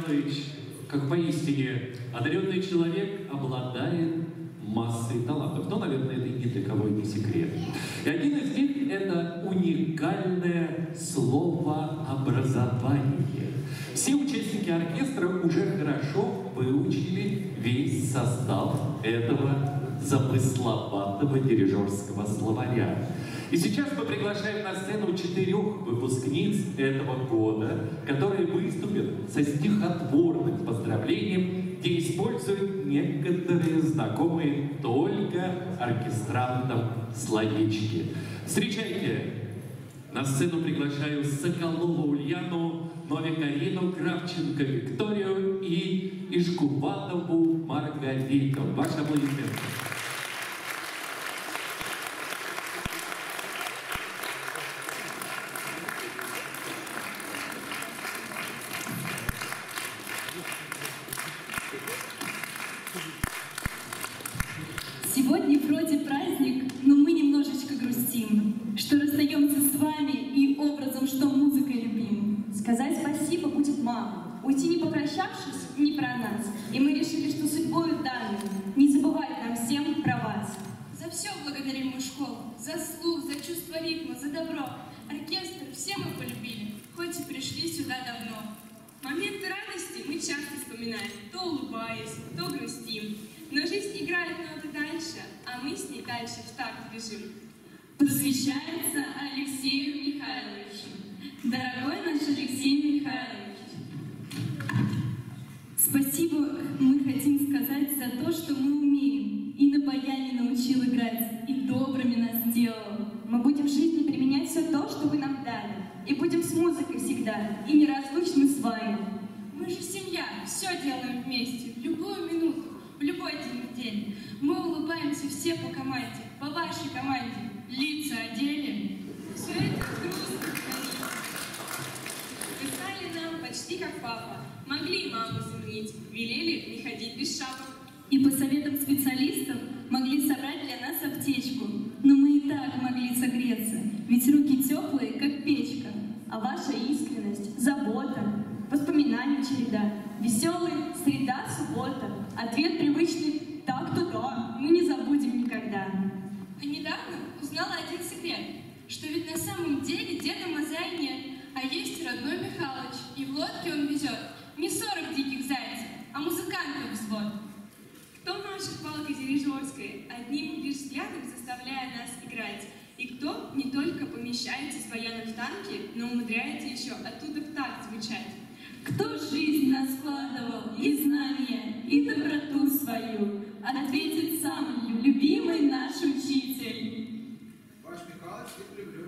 Михайлович, как поистине одаренный человек, обладает массой талантов. Но, наверное, это ни для кого не секрет. И один из них — это уникальное словообразование. Все участники оркестра уже хорошо выучили весь состав этого замысловатого дирижерского словаря. И сейчас мы приглашаем на сцену 4 выпускниц этого года, которые выступят со стихотворным поздравлением, где используют некоторые знакомые только оркестрантам словечки. Встречайте! На сцену приглашаю Соколову Ульяну, Новик-Арину, Кравченко Викторию и Ишкуватову Маргариту. Ваши аплодисменты. Сегодня вроде праздник, но мы немножечко грустим, что расстаемся с вами и образом, что музыкой любим. Сказать спасибо будет мало, уйти не попрощавшись не про нас, и мы решили, что судьбою данным не забывать нам всем про вас. За все благодарим мы школу, за слух, за чувство ритма, за добро. Оркестр все мы полюбили, хоть и пришли сюда давно. Моменты радости мы часто вспоминаем, то улыбаясь, то грустим. Но жизнь играет ноты дальше, а мы с ней дальше в такт бежим. Посвящается Алексею Михайловичу. Дорогой наш Алексей Михайлович, спасибо мы хотим сказать за то, что мы умеем, и на баяне научил играть, и добрыми нас сделал. Мы будем в жизни применять все то, что вы нам дали, и будем с музыкой всегда, и неразлучны с вами. Мы же семья, все делаем вместе, в любую минуту, в любой день недели. Мы улыбаемся все по команде, по вашей команде, лица одели. Все это грустно. Вы стали нам почти как папа, могли и маму заменить, велели не ходить без шапок. И по советам специалистов могли собрать для нас аптечку. Но мы и так могли согреться, ведь руки теплые, как печка. А ваша искренность, забота, воспоминаний череда, веселый среда, суббота, ответ привычный «так-то да, мы не забудем никогда». А недавно узнала один секрет, что ведь на самом деле деда Мазая нет, а есть родной Михалыч, и в лодке он везет не 40 диких зайцев, а музыкантов взвод. Кто машет палкой дирижерской, одним лишь взглядом заставляя нас играть, и кто не только помещается с баяном в танке, но умудряется еще оттуда в такт звучать. Кто жизнь нас складывал, и знания, и доброту свою, ответит сам любимый наш учитель. Ваш Михалыч, всех люблю.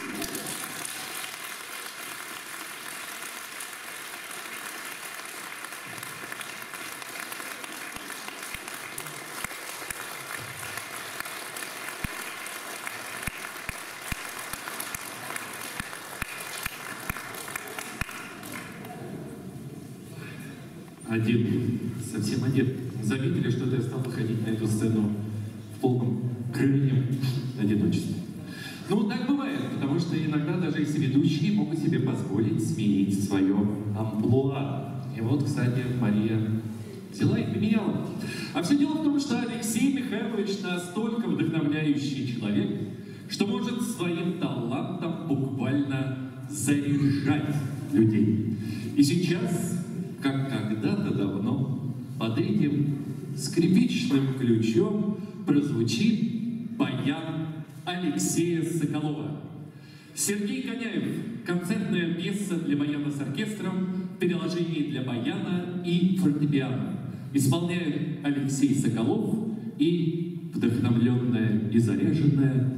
Один, совсем один. Заметили, что я стал выходить на эту сцену в полном крайнем одиночестве. Ну, так бывает, потому что иногда даже если ведущие могут себе позволить сменить свое амплуа. И вот, кстати, Мария взяла и поменяла. А все дело в том, что Алексей Михайлович настолько вдохновляющий человек, что может своим талантом буквально заряжать людей. И сейчас, как когда-то давно, под этим скрипичным ключом прозвучит баян Алексея Соколова. Сергей Коняев. Концертная пьеса для баяна с оркестром, переложение для баяна и фортепиано. Исполняют Алексей Соколов и вдохновленная и заряженная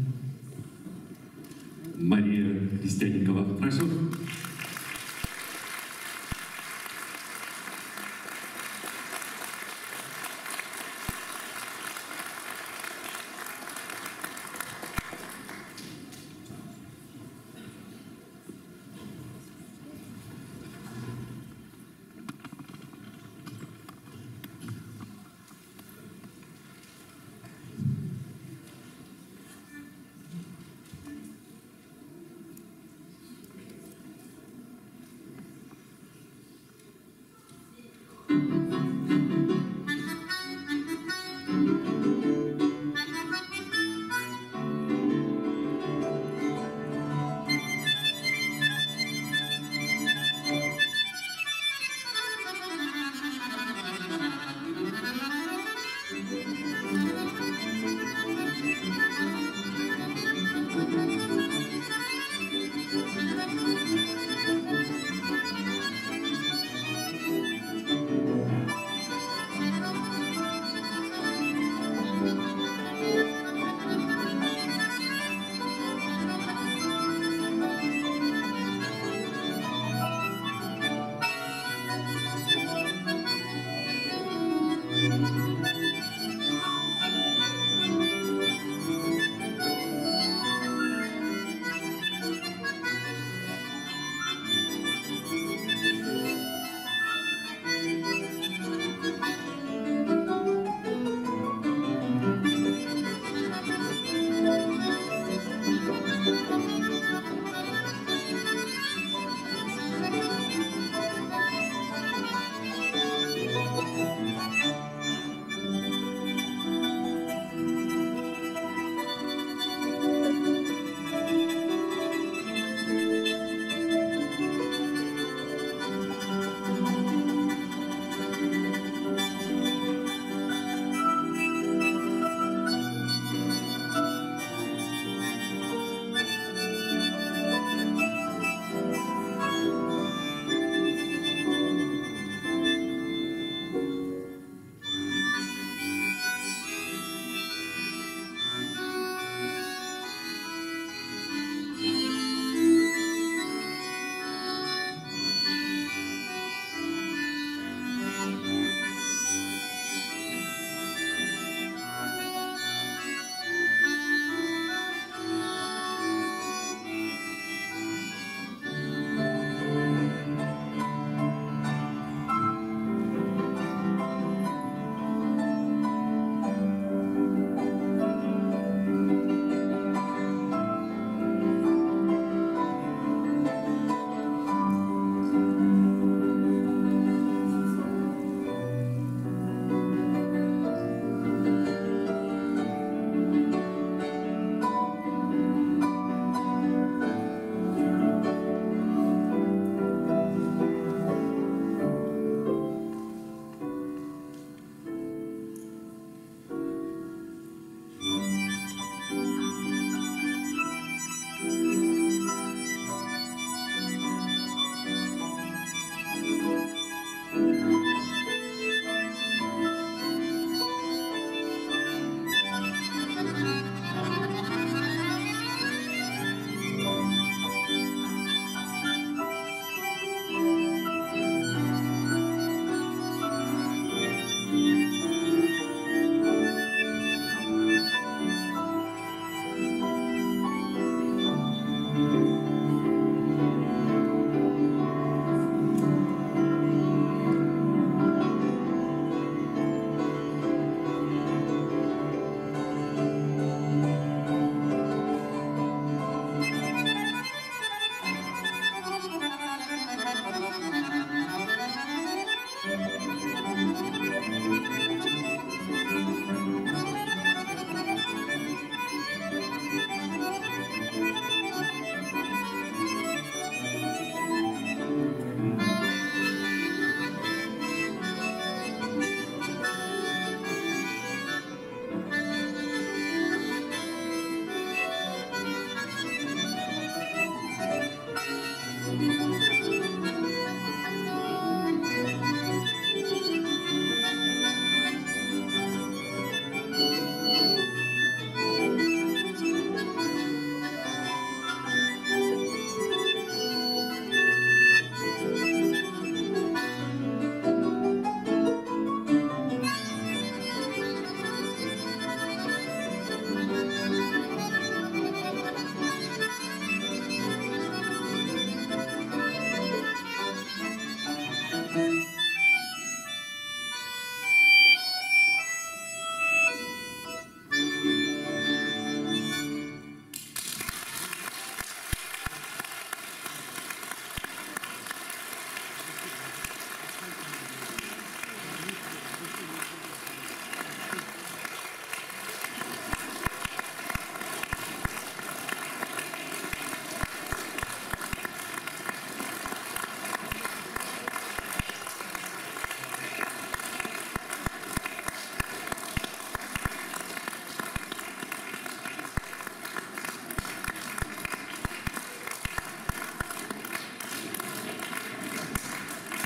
Мария Крестяникова. Прошу.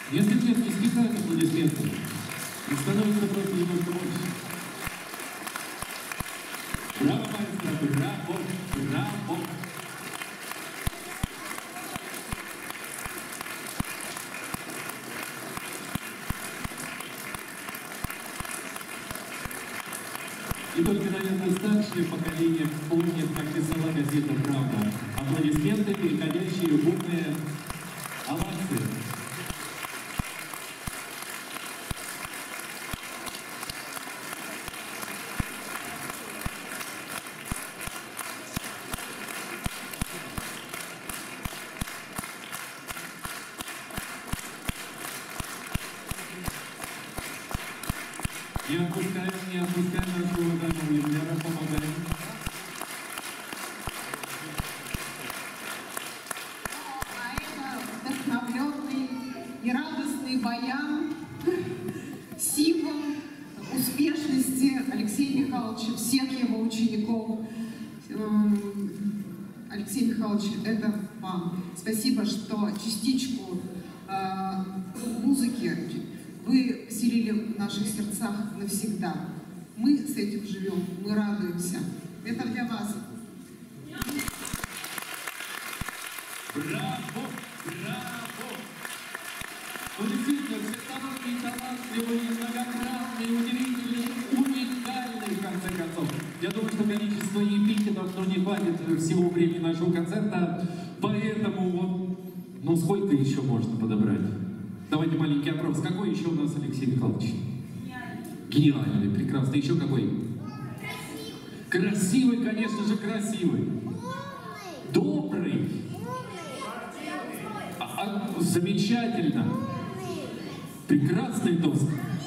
Несколько лет не стихают аплодисменты. И становится просто немножко больше. Браво, маэстро, браво, браво. И только, наверное, старшее поколение помнит, как писала газета «Правда». Аплодисменты, переходящие в бурные овации. Не отпускаем нашего уважаемого юбиляра, помогаем. А это вдохновленный и радостный баян, символ успешности Алексея Михайловича, всех его учеников. Алексей Михайлович, это вам. Спасибо, что частичку музыки вы поселили в наших сердцах навсегда. Мы с этим живем, мы радуемся. Это для вас. Браво! Браво! Ну, действительно, всесторонний, талантливый, многогранный, удивительный, уникальный, в конце концов. Я думаю, что количество эпитетов не хватит всего времени нашего концерта, поэтому вот, ну, сколько еще можно подобрать? Давайте маленький опрос. Какой еще у нас Алексей Михайлович? Гениальный, прекрасный. Еще какой? Красивый. Красивый, конечно же, красивый. Добрый. Замечательно. Прекрасный тост.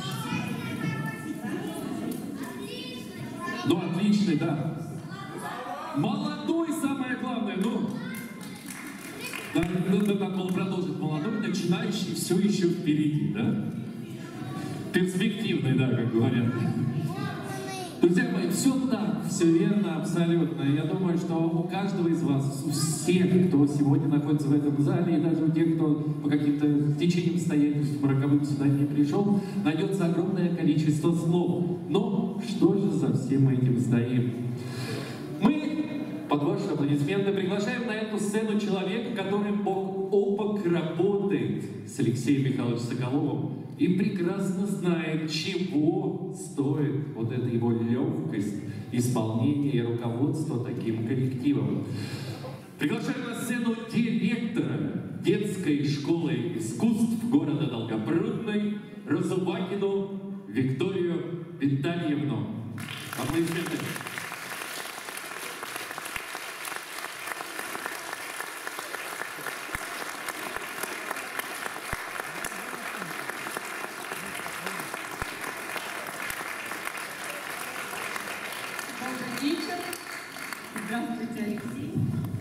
Ну, отличный, да. Молодой, самое главное, ну. Надо было продолжить. Молодой, начинающий, все еще впереди, да? Перспективный, да, как говорят. Друзья мои, все так, все верно, абсолютно. Я думаю, что у каждого из вас, у всех, кто сегодня находится в этом зале, и даже у тех, кто по каким-то течениям обстоятельств роковым сюда не пришел, найдется огромное количество слов. Но что же за всем этим стоим? Мы, под ваши аплодисменты, приглашаем на эту сцену человека, который бок о бок работает с Алексеем Михайловичем Соколовым и прекрасно знает, чего стоит вот эта его легкость исполнения и руководства таким коллективом. Приглашаем на сцену директора детской школы искусств города Долгопрудный Разубакину Викторию Витальевну. Аплодисменты. Здравствуйте, Алексей.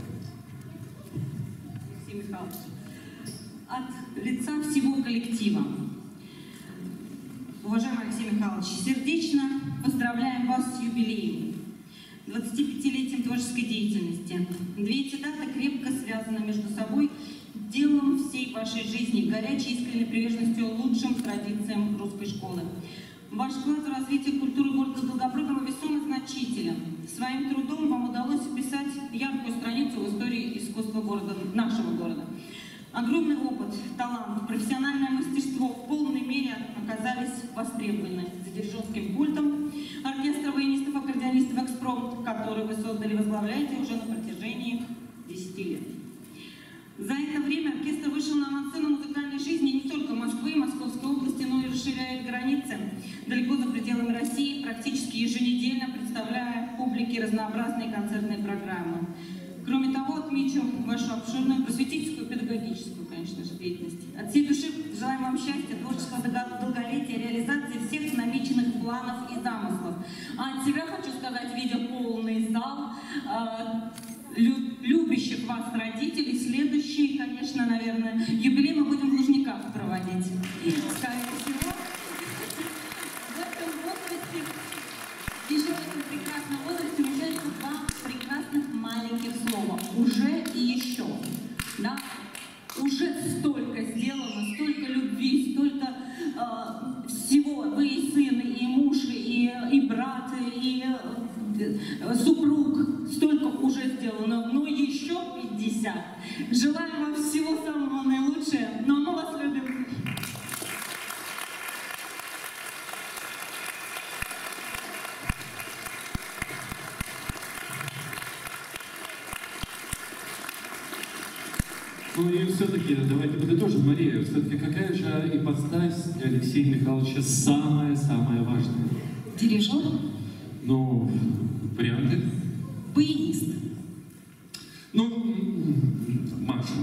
Алексей Михайлович. От лица всего коллектива. Уважаемый Алексей Михайлович, сердечно поздравляем вас с юбилеем, 25-летием творческой деятельности. Две эти даты крепко связаны между собой делом всей вашей жизни, горячей искренней приверженностью лучшим традициям русской школы. Ваш вклад в развитие культуры города Долгопрудного весом и значителен. Своим трудом вам удалось вписать яркую страницу в истории искусства города, нашего города. Огромный опыт, талант, профессиональное мастерство в полной мере оказались востребованы за дирижерским пультом оркестра военистов, аккордеонистов «Экспромт», который вы создали и возглавляете уже на протяжении 10 лет. За это время оркестр вышел на авансцену музыкальной жизни не только Москвы и Московской области, но и расширяет границы далеко за пределами России, практически еженедельно представляя публике разнообразные концертные программы. Кроме того, отмечу вашу обширную просветительскую, педагогическую, конечно же, деятельность. От всей души желаем вам счастья, творческого долголетия, реализации всех намеченных планов и замыслов. А от себя хочу сказать, видя полный зал, любящих вас родителей, следующий, конечно, наверное, юбилей мы будем в Лужниках проводить. Скорее всего, в этом возрасте, еще в этом прекрасном возрасте, умещается два прекрасных маленьких слова. Уже и еще. Да? Уже столько сделано, столько любви, Желаем вам всего самого наилучшего, но мы вас любим. Ну и все-таки, давайте подытожим, Мария, все-таки какая же ипостась для Алексея Михайловича самая важная? Дирижер, Ну, варианты? баянист. Ну, Маша.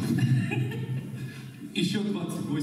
Еще 28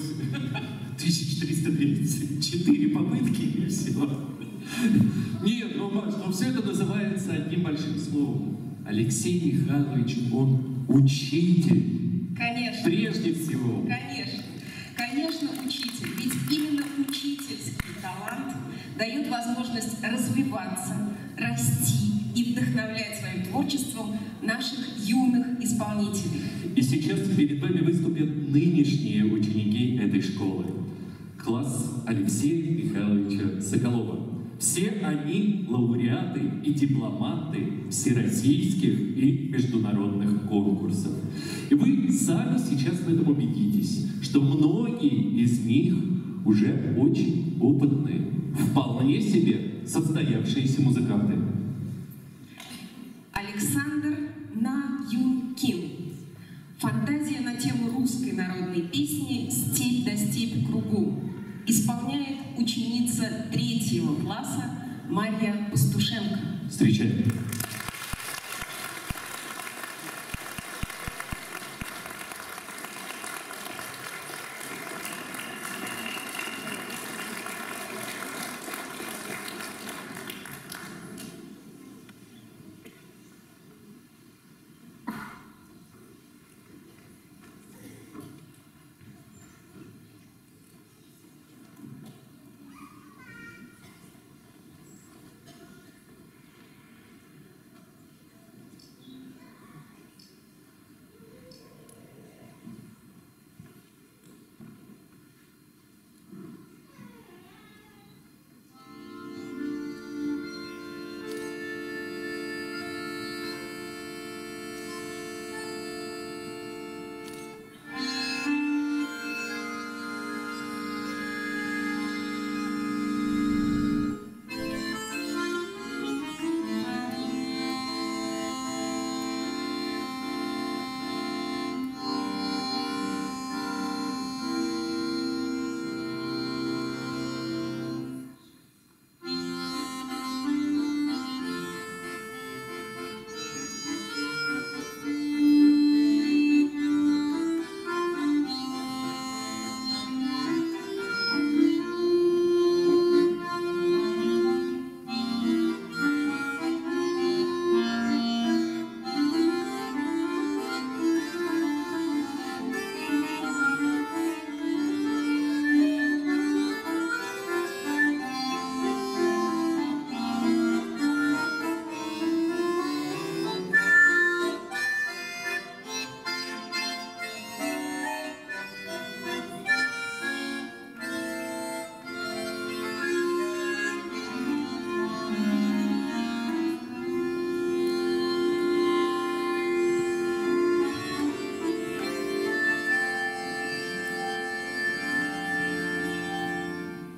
334 попытки и все. Нет, ну, Маш, но все это называется одним большим словом. Алексей Михайлович, он учитель. Конечно. Прежде всего. Конечно. Конечно, учитель. Ведь именно учительский талант дает возможность развиваться, расти и вдохновлять своим творчеством наших юных исполнителей. И сейчас перед вами выступят нынешние ученики этой школы. Класс Алексея Михайловича Соколова. Все они лауреаты и дипломанты всероссийских и международных конкурсов. И вы сами сейчас в этом убедитесь, что многие из них уже очень опытные, вполне себе состоявшиеся музыканты. Александр Наюнкин. Фантазия на тему русской народной песни «Степь да степь кругом» исполняет ученица 3-го класса Марья Пастушенко. Встречаем.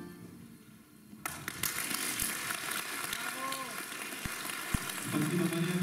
Спасибо, Мария.